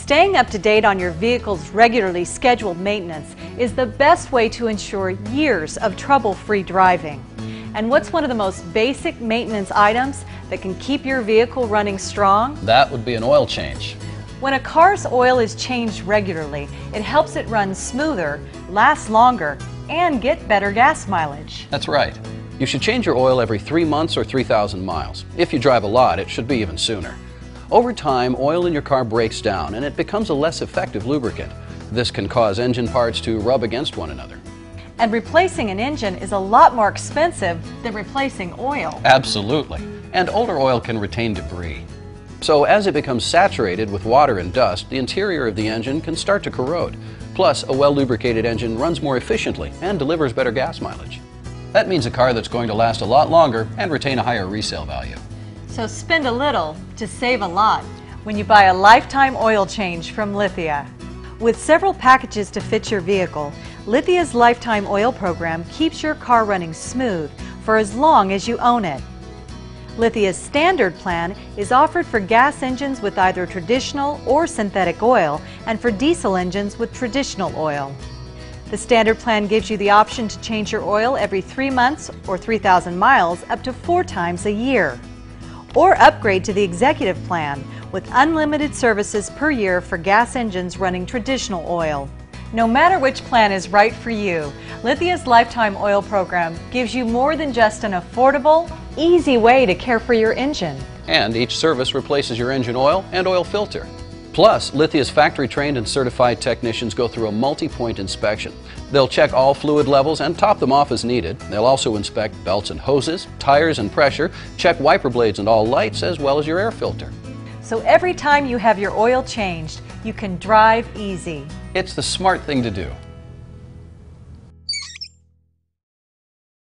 Staying up to date on your vehicle's regularly scheduled maintenance is the best way to ensure years of trouble-free driving. And what's one of the most basic maintenance items that can keep your vehicle running strong? That would be an oil change. When a car's oil is changed regularly, it helps it run smoother, last longer, and get better gas mileage. That's right. You should change your oil every 3 months or 3,000 miles. If you drive a lot, it should be even sooner. Over time, oil in your car breaks down and it becomes a less effective lubricant. This can cause engine parts to rub against one another. And replacing an engine is a lot more expensive than replacing oil. Absolutely. And older oil can retain debris. So as it becomes saturated with water and dust, the interior of the engine can start to corrode. Plus, a well-lubricated engine runs more efficiently and delivers better gas mileage. That means a car that's going to last a lot longer and retain a higher resale value. So spend a little to save a lot when you buy a lifetime oil change from Lithia. With several packages to fit your vehicle, Lithia's Lifetime Oil Program keeps your car running smooth for as long as you own it. Lithia's Standard Plan is offered for gas engines with either traditional or synthetic oil and for diesel engines with traditional oil. The Standard Plan gives you the option to change your oil every 3 months or 3,000 miles up to 4 times a year. Or upgrade to the Executive Plan with unlimited services per year for gas engines running traditional oil. No matter which plan is right for you, Lithia's Lifetime Oil Program gives you more than just an affordable, easy way to care for your engine. And each service replaces your engine oil and oil filter. Plus, Lithia's factory-trained and certified technicians go through a multi-point inspection. They'll check all fluid levels and top them off as needed. They'll also inspect belts and hoses, tires and pressure, check wiper blades and all lights, as well as your air filter. So every time you have your oil changed, you can drive easy. It's the smart thing to do.